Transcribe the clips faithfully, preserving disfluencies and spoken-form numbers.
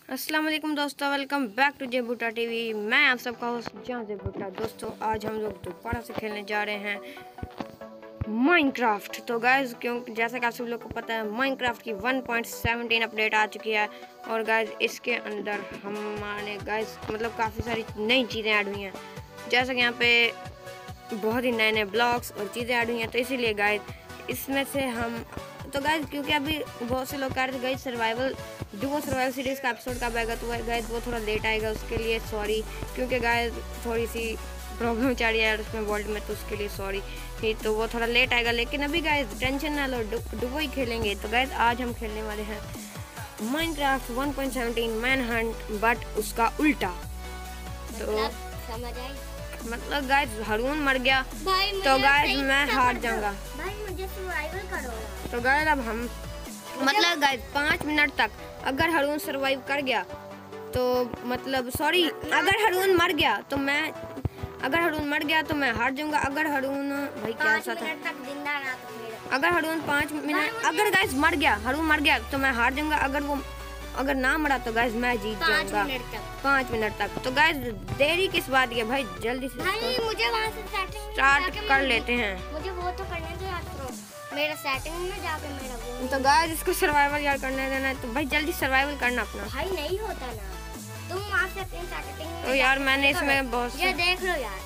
अस्सलाम वालेकुम दोस्तों, वेलकम बैक टू जेबूटा टीवी। मैं आप सबका होस्ट जहाँ जेबूटा। दोस्तों आज हम लोग दोबारा से खेलने जा रहे हैं माइनक्राफ्ट। तो गाइज क्यों जैसा कि आप सब लोग को पता है माइनक्राफ्ट की वन पॉइंट सेवनटीन अपडेट आ चुकी है और गाइज इसके अंदर हमारे गाइज मतलब काफ़ी सारी नई चीज़ें ऐड हुई हैं। जैसा कि यहाँ पे बहुत ही नए नए ब्लॉक्स और चीज़ें ऐड हुई हैं, तो इसीलिए गाइज इसमें से हम तो गाइज क्योंकि अभी बहुत से लोग कह रहे थे guys survival duo survival series का एपिसोड कब आएगा, तो गाइज वो थोड़ा लेट आएगा। उसके लिए सॉरी, क्योंकि गाइज थोड़ी सी प्रॉब्लम चल रही है उसमें वर्ल्ड में, तो उसके लिए सॉरी ही। तो वो थोड़ा लेट आएगा, लेकिन अभी गाइज टेंशन ना लो, डुओ ही खेलेंगे। तो गाइज आज हम खेलने वाले हैं Minecraft one point seventeen manhunt, but उसका उल्टा। तो समझ आई मतलब गाइज हरून मर गया तो गाइज मैं हार जाऊंगा। भाई मुझे सर्वाइवल करो। तो गाइज अब हम मतलब गाइज पाँच मिनट तक अगर हरून सरवाइव कर गया तो मतलब सॉरी अगर हरून मर गया तो मैं अगर हरून मर गया तो मैं हार जाऊंगा। अगर हरून भाई क्या सा था अगर हरून पाँच मिनट अगर गाइज मर गया हरून मर गया तो मैं हार जाऊंगा। अगर वो अगर ना मरा तो गाइज मैं जीत जाऊंगा पाँच मिनट तक। तो गाइज देरी किस बात की है भाई, जल्दी से भाई मुझे वहाँ से सेटिंग स्टार्ट कर लेते हैं। मुझे वो तो करने दो यार, प्रो मेरा सेटिंग में जाके मेरा वो तो गाइज इसको सर्वाइवल यार करने देना है, तो भाई जल्दी सर्वाइवल करना अपना। भाई नहीं होता ना, तुम वहाँ से अपनी सेटिंग में तो यार मैंने इसमें बहुत ये देख लो यार।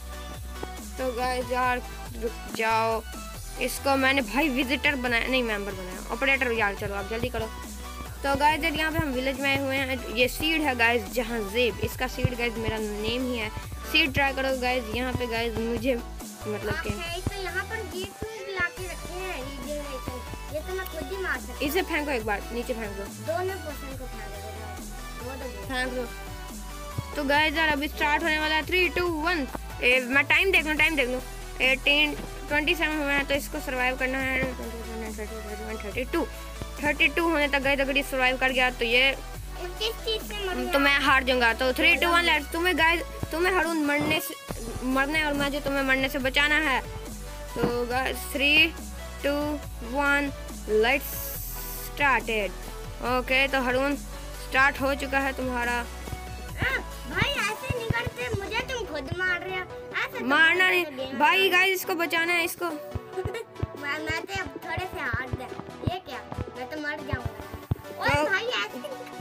तो गाइज यार रुक जाओ, इसको मैंने भाई विजिटर बनाया नहीं मेंबर बनाया, ऑपरेटर यार। चलो आप जल्दी करो। तो गाइज यहाँ पे हम विलेज में आए हुए हैं। ये सीड है गाइज जहाँ जेब, इसका सीड गाइज मेरा नेम ही है। सीड ट्राई करो गाइज। यहाँ पे गाइज मुझे मतलब कि तो यहाँ पर गेट ला के रखे हैं रीजनरेशन, ये तो मैं खुद ही मार सकता। इसे फेंको एक बार, नीचे फेंक दो, दोनों पर्सन को फेंक दो फेंक दो। तो गाइज यार अभी स्टार्ट होने वाला है। थ्री टू वन मैं टाइम देख लूँ टाइम देख लूँ एटीन ट्वेंटी सेवन हुआ है, तो इसको सर्वाइव करना है। थर्टी टू थर्टी टू होने तक गाइज अगर ये सर्वाइव कर गया तो ये तो मैं हार जाऊंगा। तो थ्री टू वन लेट्स। तुम्हें गाइज तुम्हें हरून मरने से मरने और मुझे तुम्हें मरने से बचाना है। तो guys three two one let's started. Okay तो हरून स्टार्ट हो चुका है तुम्हारा। भाई ऐसे नहीं करते, मुझे तुम खुद मार रहे हो। ऐसे मारना नहीं भाई, गाइस इसको बचाना है इसको। मैं मैं तो अब थोड़े से हार दे। ये क्या, मैं तो मर जाऊंगा। ओए भाई ऐसे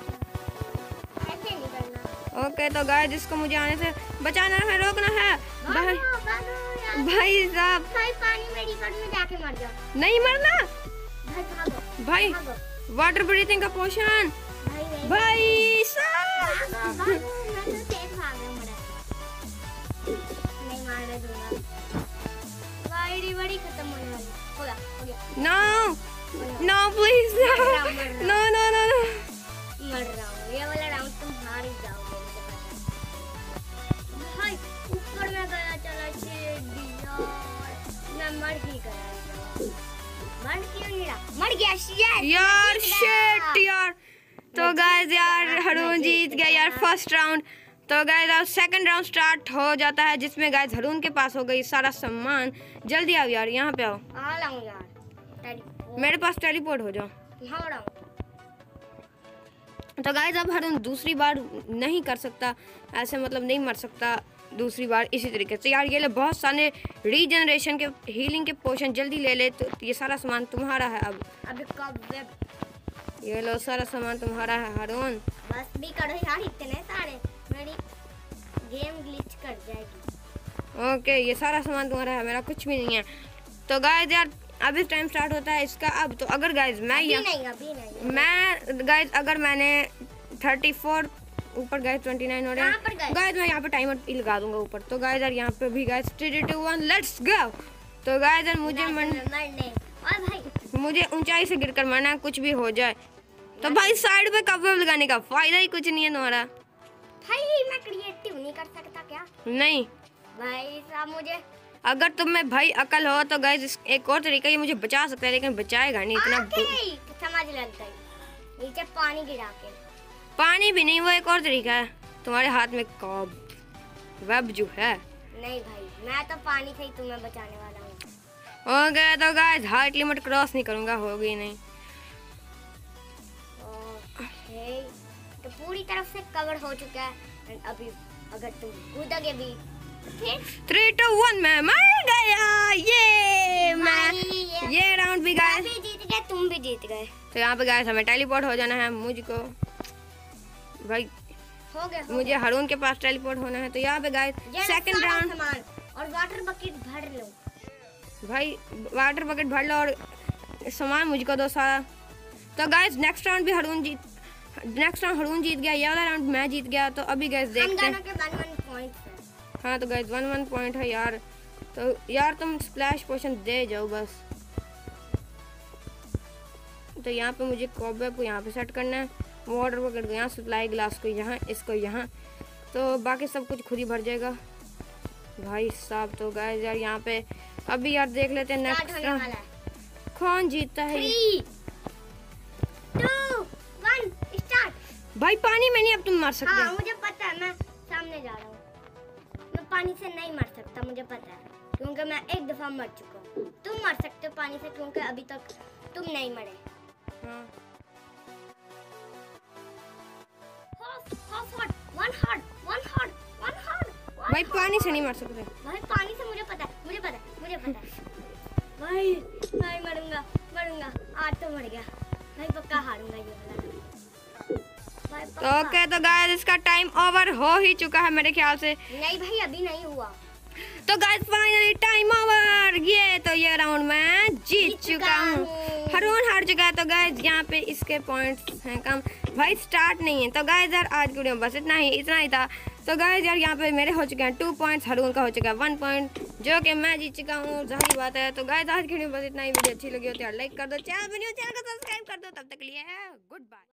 ऐसे नहीं करना। ओके तो गाइस इसको मुझे आने से बचाना है, रोकना है भाई। भाई भाई साहब भाई पानी में रिवर में जाके मर जाओ। नहीं मरना भाई भागो भाई, वाटर ब्रीथिंग का पोशन भाई भाई साहब। मैं तो तेज भाग रहा हूं, नहीं मारने दूंगा भाई। रिवर ही खत्म होने वाली हो गया हो गया। No no please no no no no मर रहा हूं। ये वाला राउंड तुम हार ही जाओगे मुझे पता है। भाई ऊपर में गया चला यार, मैं मर ही गया। मर क्यों नहीं रहा, मर गया शिट यार शिट यार। तो गाइस यार हरून जीत गया यार फर्स्ट राउंड। तो गाइस अब सेकंड राउंड स्टार्ट हो जाता है, जिसमें गाइस हरून के पास हो गई सारा सामान। जल्दी आओ यार, यहाँ पे आओ। आ रहा हूं यार, मेरे पास टेलीपोर्ट हो जाओ। यहाँ रहा हूं। तो गाइस अब हरून दूसरी बार नहीं कर सकता ऐसे, मतलब नहीं मर सकता दूसरी बार इसी तरीके से। यार ये ले बहुत सारे रीजनरेशन के हीलिंग के पोशन, जल्दी ले ले। तो ये सारा सामान तुम्हारा है अब। अभी कब वेब ये लो सारा सामान तुम्हारा है हरून। बस भी करो यार, इतने सारे मेरी गेम ग्लिच कर जाएगी। ओके ये सारा सामान तुम्हारा है, मेरा कुछ भी नहीं है। तो गाइस यार अभी टाइम स्टार्ट होता है इसका अब। तो अगर गाइस मैं अभी यहाँ नहीं अभी नहीं मैं गाइस अगर मैंने थर्टी फोर ऊपर गाइस ट्वेंटी नाइन हो रहे हैं गाइस, मैं यहाँ पे टाइमर लगा दूंगा ऊपर। तो गाइस यार यहाँ पे भी guys three two one let's go. तो गाइस यार मुझे मन मरने और भाई मुझे ऊंचाई से गिरकर मरना है, कुछ भी हो जाए। तो भाई साइड पे कवर लगाने का फायदा ही कुछ नहीं है तुम्हारा। भाई मैं क्रिएटिव नहीं कर सकता क्या? नहीं भाई साहब मुझे अगर तुम में भाई अकल हो तो गाइस एक और तरीका ये मुझे बचा सकता है, लेकिन बचाएगा नहीं इतना। समझ लगता है नीचे पानी गिरा के। पानी भी नहीं, वो एक और तरीका है। तुम्हारे हाथ में कॉब वेब जो है। नहीं भाई मैं तो पानी से ही तुम्हें बचाने वाला हूँ। हो गया तो गाइस हाइट लिमिट क्रॉस नहीं करूंगा, होगी नहीं। ओके तो पूरी तरफ से कवर हो चुका है। एंड अभी अगर तुम कूदोगे भी फिर थ्री टू वन में मर गया। ये मैं ये, ये राउंड भी मैं गाइस भी जीत गए, तुम भी जीत गए। तो यहाँ पे गाइस हमें टेलीपोर्ट हो जाना है। मुझको भाई हो गए हो मुझे हरून के पास टेलीपोर्ट होना है। तो यहाँ पे गाइस गए। सेकंड सारा राउंड सामान और वाटर बकेट भर लो। भाई वाटर बकेट भर लो और सामान मुझको दो सारा। तो गाइस नेक्स्ट राउंड भी हरून जीत नेक्स्ट राउंड हरून जीत गया। ये वाला राउंड मैं जीत गया। तो अभी गाइस हम देखते दोनों हैं। के वन वन पॉइंट है। हाँ तो गाइस वन वन पॉइंट है यार। तो यार तुम स्प्लैश पोशन दे जाओ बस। तो यहाँ पे मुझे कॉबवेब को यहाँ पे सेट करना है, वाटर बकेट को यहाँ, सप्लाई ग्लास को यहाँ, इसको यहाँ। तो बाकी सब कुछ खुद ही भर जाएगा भाई साहब। तो गाइस यार यहाँ पे अभी यार देख लेते हैं स्टार्ट नेक्स्ट होने राउंड वाला है। कौन जीतता है। Three two one start. भाई पानी में नहीं अब तुम मार सकते। हाँ मुझे पता है, मैं सामने जा रहा हूँ। मैं पानी से नहीं मर सकता, मुझे पता है, क्योंकि मैं एक दफा मर चुका हूँ। तुम मर सकते हो पानी से, क्योंकि अभी तक तुम नहीं मरे। हाँ। Half half heart, one heart, one heart, one heart. भाई पानी से नहीं मार सकते। भाई पानी से मुझे पता है, मुझे पता है, मुझे पता है। भाई भाई मरूंगा मरूंगा आज तो मर गया भाई, पक्का हारूंगा ये वाला भाई तो पक्का। ओके तो गाइस इसका टाइम ओवर हो ही चुका है मेरे ख्याल से। नहीं भाई अभी नहीं हुआ। तो गाइस फाइनली टाइम ओवर। ये तो ये राउंड मैं जीत जीत चुका चुका हूँ। हूँ। हरून हार चुका है। तो गाइस यहाँ पे इसके पॉइंट्स हैं कम। भाई स्टार्ट नहीं है। तो गाइस यार आज की वीडियो में बस इतना ही इतना ही था। तो गाइस यार यहाँ पे मेरे हो चुके हैं टू पॉइंट्स, हरून का हो चुका है वन पॉइंट, जो कि मैं जीत चुका हूँ, जाहिर बात है। तो गाइस आज की वीडियो में बस इतना ही। वीडियो अच्छी लगी हो तो यार लाइक कर दो, चैनल पर न्यू चैनल को सब्सक्राइब कर दो। तब तक के लिए गुड बाय।